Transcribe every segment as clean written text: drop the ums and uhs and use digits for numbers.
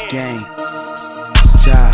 Gang. Ja.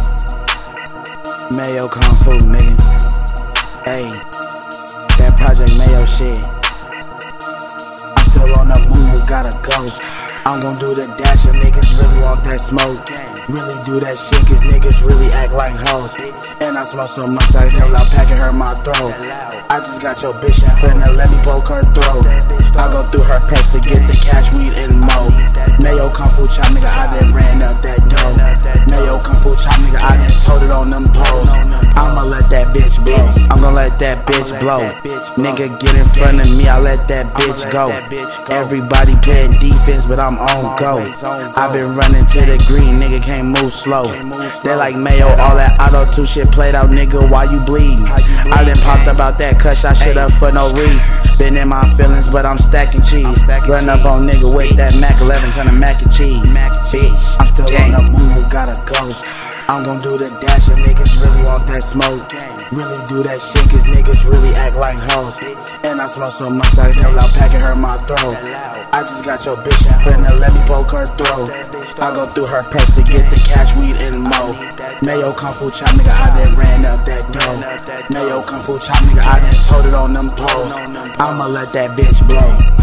Mayo Kung Fu, nigga. Hey, that Project Mayo shit. I'm still on the move, gotta go. I'm gon' do the dash and niggas really want that smoke. Really do that shit cause niggas really act like hoes. And I smoke so much I can out packing her my throat. I just got your bitch in front and let me poke her throat. I go through her purse to get the cash, weed, and mo. Mayo Kung Fu chop, nigga, I done ran up that dough. Mayo Kung Fu chop, nigga, I done told it on them poles. I'ma let that bitch blow. I'm gon' let that bitch blow. Nigga get in front of me, I let that bitch go. Everybody playing defense, but I'm on go. I been running to the green, nigga can't move slow. They like Mayo, all that auto-tune shit played out, nigga, why you bleeding? I done popped about that cuss, I shit up for no reason. Been in my feelings, but I'm stacking cheese. Run up on nigga with that Mac 11, turn to mac and cheese. Bitch, I'm still on the move, gotta go. I'm gon' do the dash and niggas really want that smoke. Really do that shit cause niggas really act like hoes. And I smoke so much I can out packing her my throat. I just got your bitch in front and let me poke her throat. I go through her purse to get the cash, weed, and mo. Mayo Kung Fu chop, nigga, I done ran up that dough. Mayo Kung Fu chop, nigga, I done told it on them poles. I'ma let that bitch blow.